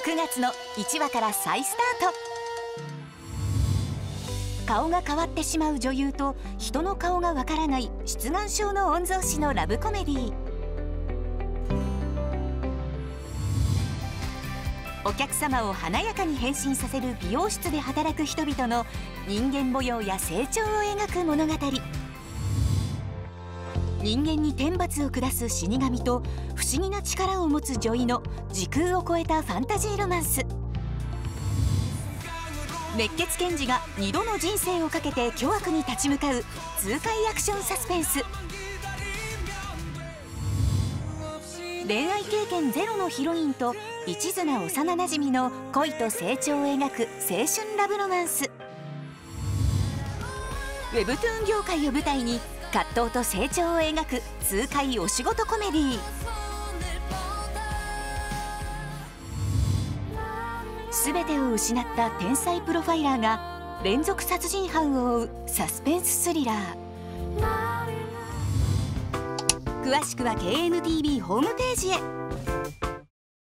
9月の1話から再スタート。顔が変わってしまう女優と人の顔がわからない出願症の御曹司のラブコメディー。お客様を華やかに変身させる美容室で働く人々の人間模様や成長を描く物語。人間に天罰を下す死神と不思議な力を持つ女医の時空を超えたファンタジーロマンス。熱血検事が2度の人生をかけて巨悪に立ち向かう痛快アクションサスペンス。恋愛経験ゼロのヒロインと一途な幼なじみの恋と成長を描く青春ラブロマンス。ウェブトゥーン業界を舞台に葛藤と成長を描く痛快お仕事コメディー。全てを失った天才プロファイラーが連続殺人犯を追うサスペンススリラー。詳しくは KNTV ホームページへ。